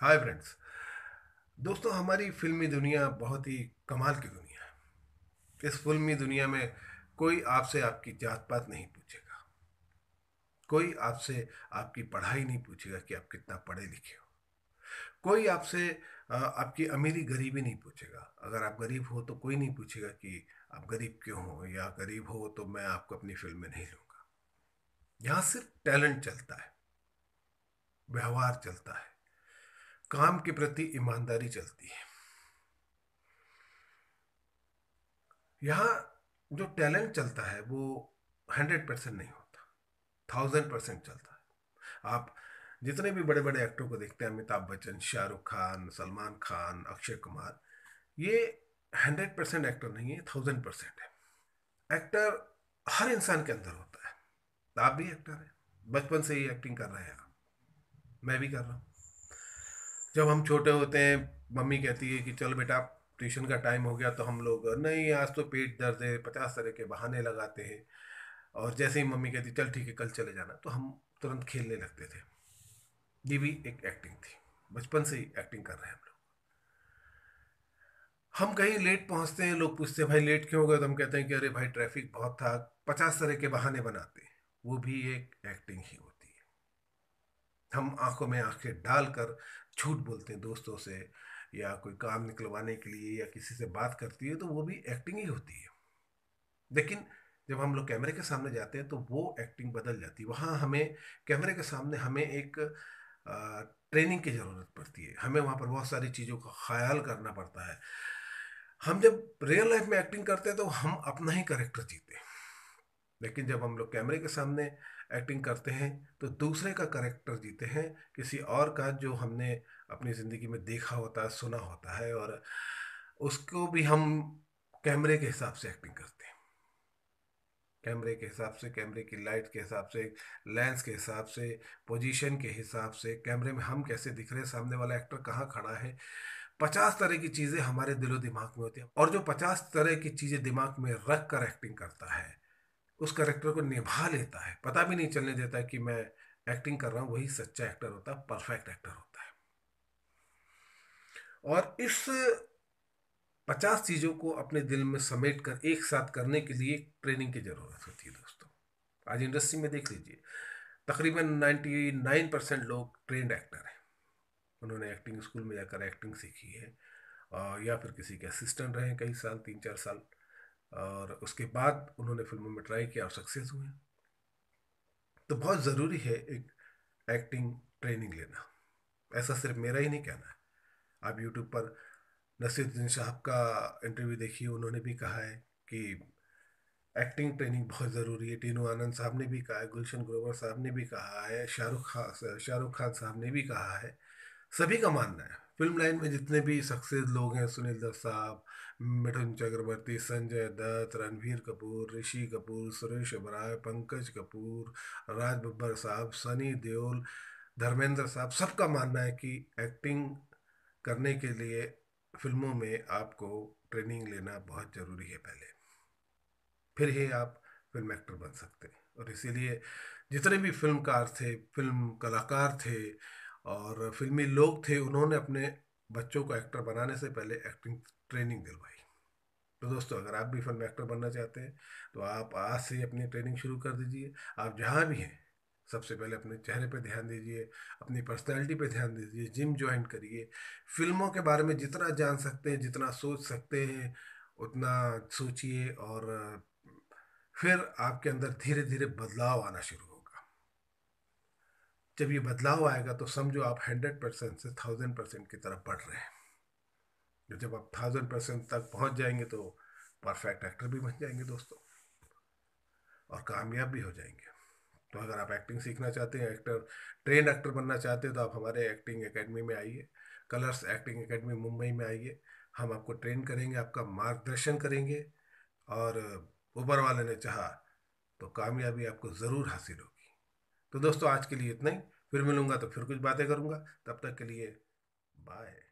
Hi friends. दोस्तों, हमारी फिल्मी दुनिया बहुत ही कमाल की दुनिया है। इस फिल्मी दुनिया में कोई आपसे आपकी जात पात नहीं पूछेगा। कोई आपसे आपकी पढ़ाई नहीं पूछेगा कि आप कितना पढ़े लिखे हो। कोई आपसे आपकी अमीरी गरीबी नहीं पूछेगा। अगर आप गरीब हो तो कोई नहीं पूछेगा कि आप गरीब क्यों हो, या गरीब हो तो मैं आपको अपनी फिल्म में नहीं लूंगा। यहाँ सिर्फ टैलेंट चलता है, व्यवहार चलता है, काम के प्रति ईमानदारी चलती है। यहाँ जो टैलेंट चलता है वो 100% नहीं होता, 1000% चलता है। आप जितने भी बड़े बड़े एक्टरों को देखते हैं, अमिताभ बच्चन, शाहरुख खान, सलमान खान, अक्षय कुमार, ये 100% एक्टर नहीं है, 1000% है। एक्टर हर इंसान के अंदर होता है। आप भी एक्टर हैं, बचपन से ही एक्टिंग कर रहे हैं आप। मैं भी कर रहा हूँ। जब हम छोटे होते हैं, मम्मी कहती है कि चल बेटा ट्यूशन का टाइम हो गया, तो हम लोग नहीं, आज तो पेट दर्द है, 50 तरह के बहाने लगाते हैं। और जैसे ही मम्मी कहती चल ठीक है कल चले जाना, तो हम तुरंत खेलने लगते थे। ये भी एक एक्टिंग थी। बचपन से ही एक्टिंग कर रहे हैं हम लोग। हम कहीं लेट पहुंचते हैं, लोग पूछते हैं भाई लेट क्यों हो गए, तो हम कहते हैं कि अरे भाई ट्रैफिक बहुत था। 50 तरह के बहाने बनाते हैं। वो भी एक एक्टिंग ही होती है। हम आंखों में आंखें डालकर झूठ बोलते हैं दोस्तों से, या कोई काम निकलवाने के लिए, या किसी से बात करती है, तो वो भी एक्टिंग ही होती है। लेकिन जब हम लोग कैमरे के सामने जाते हैं तो वो एक्टिंग बदल जाती है। वहाँ हमें कैमरे के सामने हमें एक ट्रेनिंग की ज़रूरत पड़ती है। हमें वहाँ पर बहुत सारी चीज़ों का ख्याल करना पड़ता है। हम जब रियल लाइफ में एक्टिंग करते हैं तो हम अपना ही करेक्टर जीते हैं। लेकिन जब हम लोग कैमरे के सामने एक्टिंग करते हैं तो दूसरे का करेक्टर जीते हैं, किसी और का जो हमने अपनी ज़िंदगी में देखा होता है, सुना होता है, और उसको भी हम कैमरे के हिसाब से एक्टिंग करते हैं। कैमरे के हिसाब से, कैमरे की लाइट के हिसाब से, लेंस के हिसाब से, पोजीशन के हिसाब से, कैमरे में हम कैसे दिख रहे हैं, सामने वाला एक्टर कहाँ खड़ा है। 50 तरह की चीज़ें हमारे दिलो दिमाग में होती हैं, और जो 50 तरह की चीज़ें दिमाग में रख कर एक्टिंग करता है, उस करेक्टर को निभा लेता है, पता भी नहीं चलने देता है कि मैं एक्टिंग कर रहा हूँ, वही सच्चा एक्टर होता है, परफेक्ट एक्टर होता है। और इस 50 चीज़ों को अपने दिल में समेट कर एक साथ करने के लिए ट्रेनिंग की ज़रूरत होती है दोस्तों। आज इंडस्ट्री में देख लीजिए, तकरीबन 99% लोग ट्रेंड एक्टर हैं। उन्होंने एक्टिंग स्कूल में जाकर एक्टिंग सीखी है, या फिर किसी के असिस्टेंट रहे कई साल, 3 4 साल, और उसके बाद उन्होंने फिल्मों में ट्राई किया और सक्सेस हुए। तो बहुत ज़रूरी है एक एक्टिंग ट्रेनिंग लेना। ऐसा सिर्फ मेरा ही नहीं कहना है। आप यूट्यूब पर नसीरुद्दीन साहब का इंटरव्यू देखिए, उन्होंने भी कहा है कि एक्टिंग ट्रेनिंग बहुत ज़रूरी है। टीनू आनंद साहब ने भी कहा है, गुलशन ग्रोवर साहब ने भी कहा है, शाहरुख खान साहब ने भी कहा है। सभी का मानना है, फिल्म लाइन में जितने भी सक्सेस लोग हैं, सुनील दत्त साहब, मिथुन चक्रवर्ती, संजय दत्त, रणवीर कपूर, ऋषि कपूर, सुरेश ओबराय, पंकज कपूर, राज बब्बर साहब, सनी देओल, धर्मेंद्र साहब, सबका मानना है कि एक्टिंग करने के लिए फिल्मों में आपको ट्रेनिंग लेना बहुत ज़रूरी है पहले, फिर ही आप फिल्म एक्टर बन सकते हैं। और इसीलिए जितने भी फिल्मकार थे, फिल्म कलाकार थे, और फिल्मी लोग थे, उन्होंने अपने बच्चों को एक्टर बनाने से पहले एक्टिंग ट्रेनिंग दिलवाई। तो दोस्तों, अगर आप भी फिल्म एक्टर बनना चाहते हैं तो आप आज से ही अपनी ट्रेनिंग शुरू कर दीजिए। आप जहाँ भी हैं, सबसे पहले अपने चेहरे पे ध्यान दीजिए, अपनी पर्सनैलिटी पे ध्यान दीजिए, जिम ज्वाइन करिए, फिल्मों के बारे में जितना जान सकते हैं, जितना सोच सकते हैं, उतना सोचिए। और फिर आपके अंदर धीरे धीरे बदलाव आना शुरू होगा। जब ये बदलाव आएगा तो समझो आप 100% से 1000% की तरफ बढ़ रहे हैं। तो जब आप 1000% तक पहुंच जाएंगे तो परफेक्ट एक्टर भी बन जाएंगे दोस्तों, और कामयाब भी हो जाएंगे। तो अगर आप एक्टिंग सीखना चाहते हैं, एक्टर ट्रेंड एक्टर बनना चाहते हैं, तो आप हमारे एक्टिंग एकेडमी में आइए। कलर्स एक्टिंग एकेडमी मुंबई में आइए। हम आपको ट्रेन करेंगे, आपका मार्गदर्शन करेंगे, और ऊपर वाले ने चाहा तो कामयाबी आपको ज़रूर हासिल होगी। तो दोस्तों, आज के लिए इतना ही। फिर मिलूंगा तो फिर कुछ बातें करूंगा। तब तक के लिए बाय।